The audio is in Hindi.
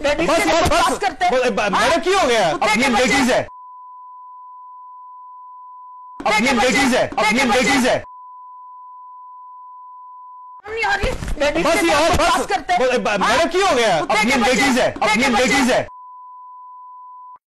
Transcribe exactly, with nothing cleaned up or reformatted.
बस यार बस मैडम की हो गया, अपनी लेडीज है, अपनी लेडीज है, अपनी लेडीज है, बस यार बस मैडम की हो गया, अपनी लेडीज है, अपनी लेडीज है।